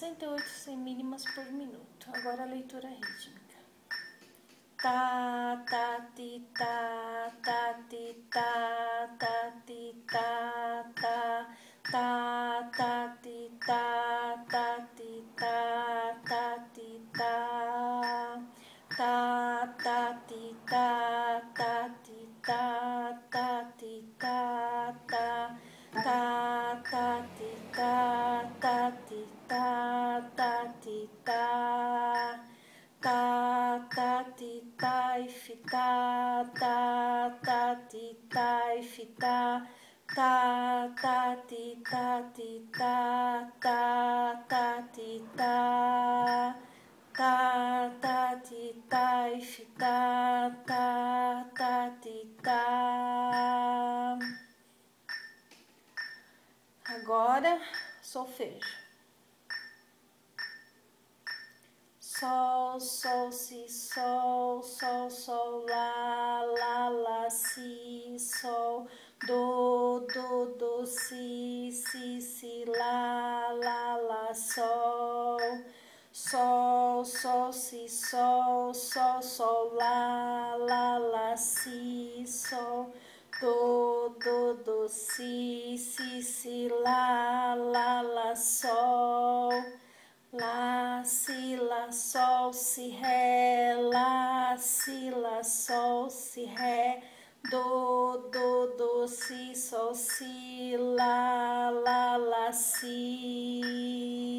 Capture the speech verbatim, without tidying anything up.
sessenta e oito semínimas por minuto. Agora a leitura rítmica. Tá, tá, ti, tá, tá, ti, tá, tá, ti, tá, tá, tá, tá, ti, tá, tá, ti, tá, tá, ti, tá, tá, tá, ti, tá, tá, ti, tá, tá, ti, tá, tá, tá, tá, ti, tá, tá, ti, tá, tá, ti, tá, tá, tá, ti, tá, e fi, tá, tá, tá, ti, tá, e fi, tá, tá, tá, ti, tá, ti, tá, tá, tá, ti, tá, tá, tá, ti, tá, e fi, tá, tá, tá, ti, tá. Agora, solfejo. Sol, sol, si, sol, sol, sol, lá, lá, lá, si, sol, do, do, do, si, si, si, lá, lá, lá, sol, sol, sol, si, sol, sol, sol, lá, lá, lá, si, sol, do, do, do, si, si, si, lá, lá, lá, sol, lá, si, lá, sol, si, ré, lá, si, lá, sol, si, ré, do, do, do, si, sol, si, lá, lá, lá, si.